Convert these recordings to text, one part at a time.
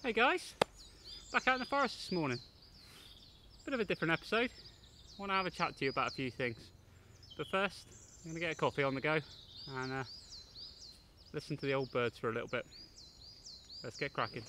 Hey guys, back out in the forest this morning. Bit of a different episode. I want to have a chat to you about a few things. But first, I'm going to get a coffee on the go and listen to the old birds for a little bit. Let's get cracking.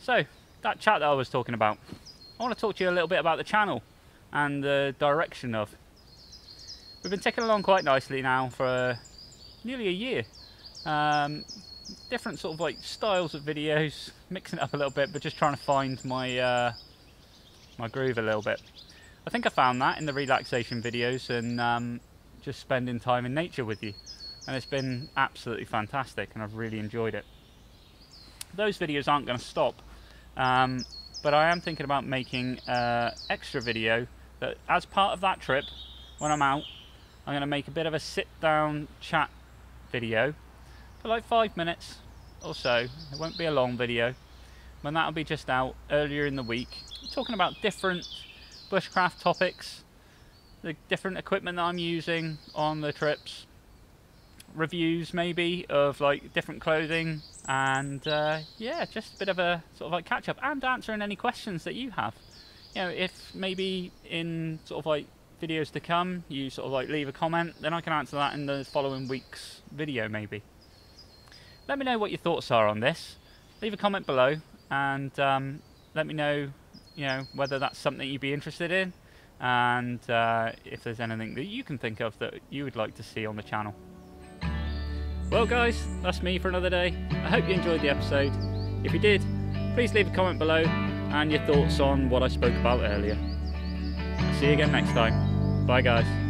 So, that chat that I was talking about, I want to talk to you a little bit about the channel and the direction of. We've been ticking along quite nicely now for nearly a year. Different sort of like styles of videos, mixing it up a little bit, but just trying to find my my groove a little bit. I think I found that in the relaxation videos and just spending time in nature with you, and it's been absolutely fantastic and I've really enjoyed it. Those videos aren't going to stop, but I am thinking about making an extra video that as part of that trip, when I'm out, I'm going to make a bit of a sit down chat video for like 5 minutes or so. It won't be a long video, but that'll be just out earlier in the week, talking about different bushcraft topics, the different equipment that I'm using on the trips, reviews maybe of like different clothing, and yeah, just a bit of a sort of like catch up and answering any questions that you have. You know, if maybe in sort of like videos to come you sort of like leave a comment, then I can answer that in the following week's video maybe. Let me know what your thoughts are on this. Leave a comment below and let me know, you know, whether that's something you'd be interested in, and if there's anything that you can think of that you would like to see on the channel. Well guys, that's me for another day. I hope you enjoyed the episode. If you did, please leave a comment below and your thoughts on what I spoke about earlier. I'll see you again next time. Bye guys.